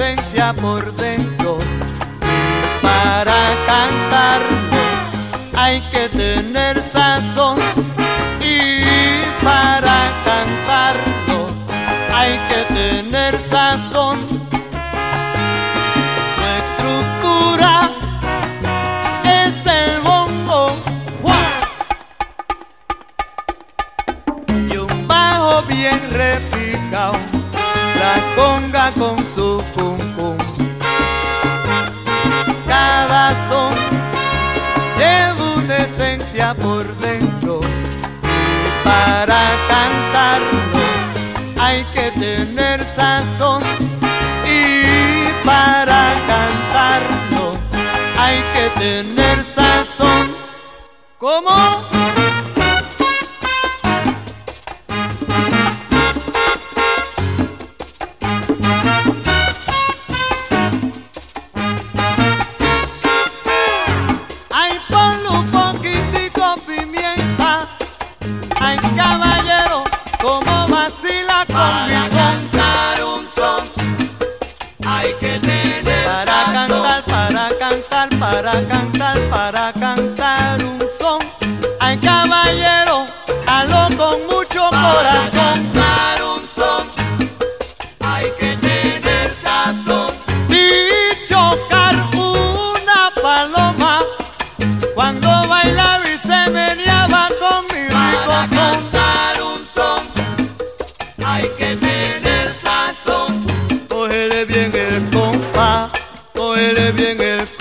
esencia por dentro. Y para cantarlo hay que tener sazón. Y para cantarlo hay que tener sazón. Su estructura es el bongo, ¡guau! Y un bajo bien repicado, la conga con su pum pum. Cada son lleva una esencia por dentro. Y para cantarlo hay que tener sazón. Y para cantarlo hay que tener sazón. ¿Cómo? Ay, ponle un poquitico pimienta. Ay, caballero, como vacila con mi son. Para cantar un son hay que tener Para cantar, sazón. para cantar, para cantar, para cantar un son. Ay, caballero, hazlo con mucho Para corazón. cantar un son hay que tener sazón. Y chocar una paloma cuando bailaba y se meneaba con mi Para rico son. cantar un son hay que tener sazón. Cógele bien el compás, cógele bien el